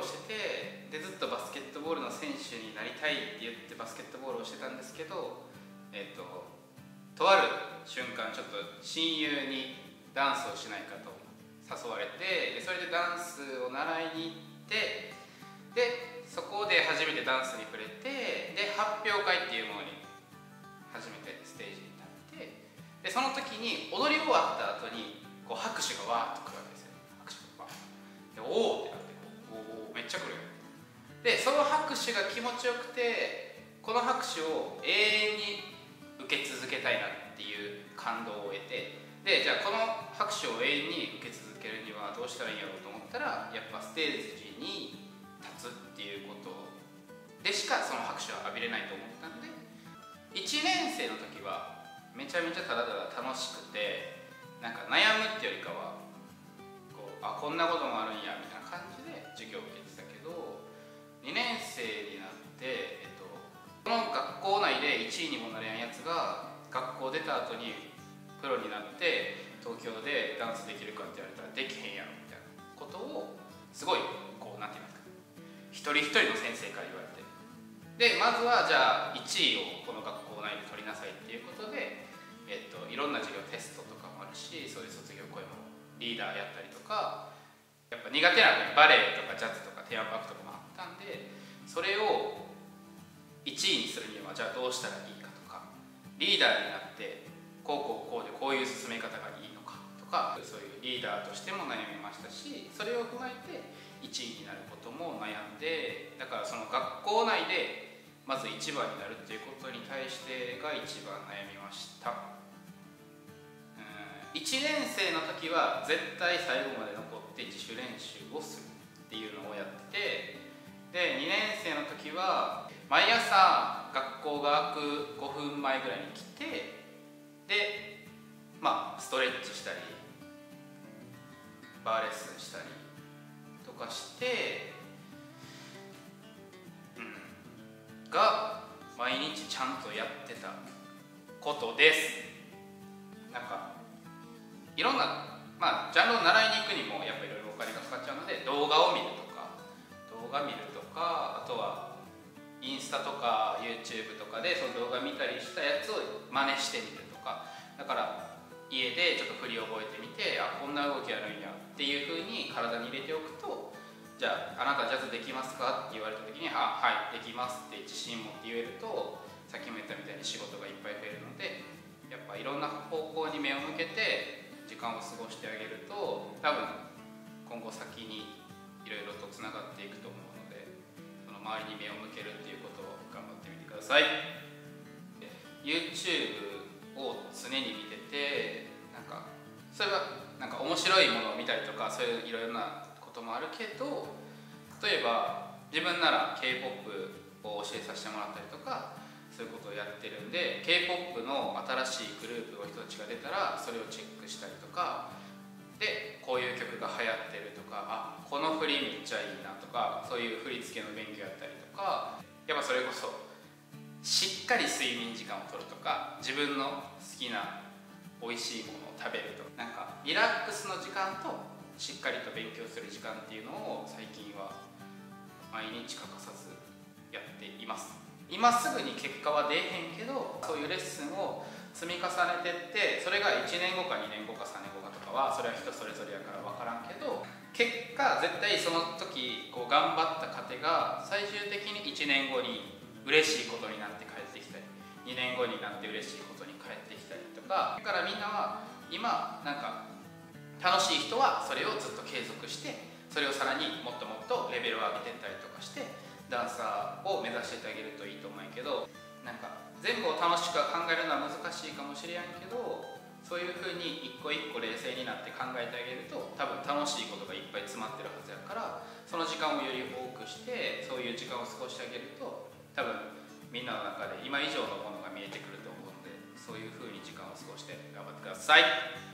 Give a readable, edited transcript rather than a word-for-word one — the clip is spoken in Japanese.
をしてて、でずっとバスケットボールの選手になりたいって言ってバスケットボールをしてたんですけど、とある瞬間ちょっと親友にダンスをしないかと誘われて、でそれでダンスを習いに行って、でそこで初めてダンスに触れて、で発表会っていうものに初めてステージに立って、でその時に踊り終わった後にこう拍手がわーっとくるわけですよ。拍手がわーっとで、おーってなって、おーめっちゃくるよ。でその拍手が気持ちよくて、この拍手を永遠に受け続けたいなっていう感動を得て、でじゃあこの拍手を永遠に受け続けるにはどうしたらいいんやろうと思ったら、やっぱステージに立つっていうことでしかその拍手は浴びれないと思ったんで、1年生の時はめちゃめちゃただただ楽しくて、なんか悩むっていうよりかはこう、あ、こんなこともあるんやみたいな感じで授業を受けてたけど、2年生になって、この学校内で1位にもなれんやつが学校出た後にプロになって東京でダンスできるかって言われたらできへんやろみたいなことをすごいこうなんて言いますか、一人一人の先生から言われて、でまずはじゃあ1位をこの学校内で取りなさいっていうことで、いろんな授業テストとかもあるし、そういう卒業公演もリーダーやったりとか、やっぱ苦手なバレエとかジャズとかテーマパークとかもあったんで、それを1位にするにはじゃあどうしたらいいかとか、リーダーになってこうでこういう進め方がいいのかとか、そういうリーダーとしても悩みましたし、それを踏まえて1位になることも悩んで、だからその学校内でまず1番になるっていうことに対してが一番悩みました。1年生の時は絶対最後まで残って自主練習をするっていうのをやってて、で2年生の時は毎朝学校が開く5分前ぐらいに来て、でまあストレッチしたりバーレッスンしたりとかして、が毎日ちゃんとやってたことです。なんかいろんな、ジャンルを習いに行くにもやっぱいろいろお金がかかっちゃうので、動画を見るとか、あとはインスタとか YouTube とかでその動画見たりしたやつを真似してみるとか、だから家でちょっと振り覚えてみて、あ、こんな動きやるんやっていう風に体に入れておくと、じゃああなたジャズできますかって言われた時に、あ、はいできますって自信持って言えると、さっきも言ったみたいに仕事がいっぱい増えるので、やっぱいろんな方向に目を向けて時間を過ごしてあげると、多分今後先にいろいろとつながっていくと思うので、その周りに目を向けるっていうことを頑張ってみてください。YouTube を常に見てて、なんかそれはなんか面白いものを見たりとか、そういういろいろなこともあるけど、例えば自分なら K-POP を教えさせてもらったりとか、そういうことをやってるんで、 K-POP の新しいグループの人たちが出たらそれをチェックしたりとかで、こういう曲が流行ってるとか、あ、この振りめっちゃいいなとか、そういう振り付けの勉強やったりとか、やっぱそれこそしっかり睡眠時間を取るとか、自分の好きな美味しいものを食べるとか、なんかリラックスの時間としっかりと勉強する時間っていうのを最近は毎日欠かさずやっています。今すぐに結果は出えへんけど、そういうレッスンを積み重ねてって、それが1年後か2年後か3年後かとかはそれは人それぞれやから分からんけど、結果絶対その時こう頑張った過程が最終的に1年後に嬉しいことになって帰ってきたり、2年後になって嬉しいことに帰ってきたりとか、だからみんなは今なんか楽しい人はそれをずっと継続して、それをさらにもっともっとレベルを上げていったりとかしてダンサーを目指してってあげるといいと思うんやけど、なんか全部を楽しく考えるのは難しいかもしれんけど、そういうふうに一個一個冷静になって考えてあげると、多分楽しいことがいっぱい詰まってるはずやから、その時間をより多くしてそういう時間を過ごしてあげると、多分みんなの中で今以上のものが見えてくると思うので、そういうふうに時間を過ごして頑張ってください。